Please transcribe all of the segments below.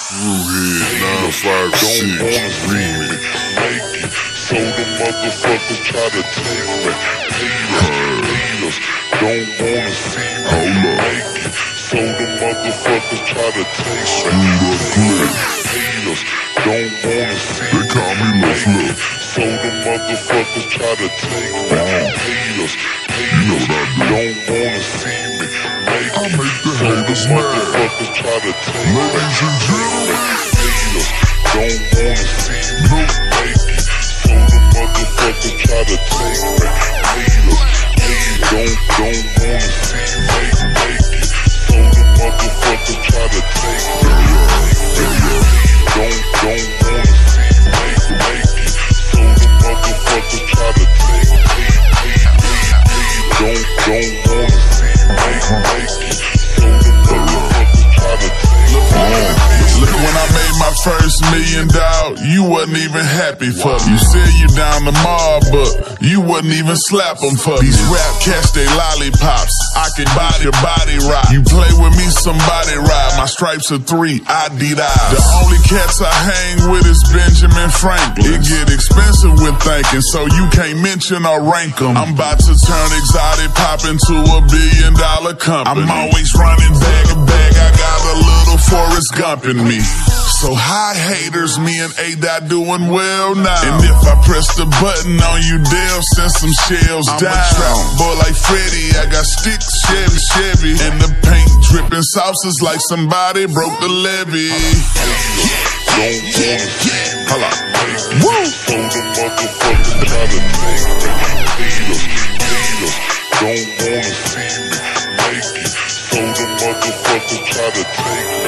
Brewhead 956 remix. So the motherfuckers try to take me. Haters don't wanna see me make it. So the motherfuckers try to take me. Haters don't wanna see me. They call me Lil Flip. So the motherfuckers try to take me. Haters don't wanna see me make it. I make the So the haters mad. motherfuckers try to take me. Ladies and gentlemen, Haters don't wanna see me make it. So the motherfuckers try to take me. Haters don't wanna see me make it. So the motherfuckers try to take me. Don't wanna see me make it. So the motherfuckers try to take me. Don't wanna see me make it. So the motherfuckers try to take me. look, when I made my first $1 million, you wasn't even happy for me. You said you down the mob, but you wouldn't even slap them for me. These rap cats, they lollipops. I can body rock. You play with me, somebody ride. My stripes are 3, I D-dive. The only cats I hang with is Benjamin Franklin. It get expensive with thinking, so you can't mention or rank them. I'm about to turn exotic pop into a $1 billion company. I'm always running bag to bag. I got a little Forrest Gump in me. So hi haters, me and A-Dot doing well now. And if I press the button on you, they'll send some shells down. I'm a trap boy like Freddy, I got sticks, Chevy. And the paint dripping sauces like somebody broke the levee. Don't wanna see me. Hold on. Woo! So the motherfuckers try to take me. Haters don't wanna see me make it. So the motherfuckers try to take me.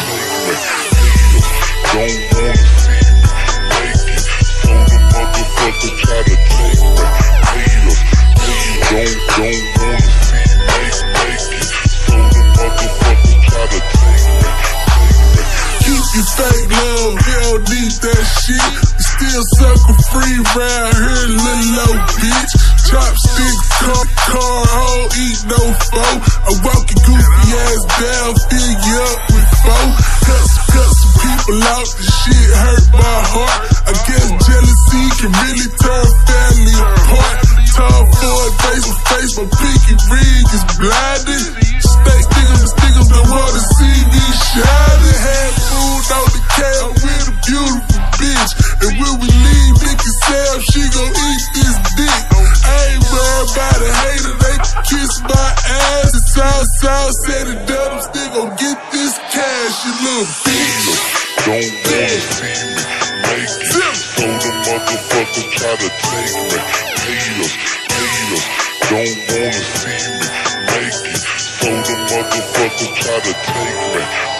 Haters don't wanna see me make it. So the motherfuckers try to take me. Haters don't wanna see me make it. So the motherfuckers try to take me. Keep your fake love, we don't need that shit. You still sucker free round here, little low bitch. Chopstick, car, hole, eat no foe. I walk your goofy ass down, fill you up with foe. Cut some people out, the shit hurt my heart. I guess jealousy can really turn family apart. Tall Ford, face to face, my pinky ring is blinded. Stickers don't wanna see me shining. Had food on the cab with a beautiful bitch. And when we leave, Nicky Sam, she gon' eat this dick. I ain't worried about a hater, they can kiss my ass. It's all said and done, I'm still gon' get this cash, you little bitch. Don't wanna see me make it. So the motherfuckers try to take me. Haters don't wanna see me make it. So the motherfuckers try to take me.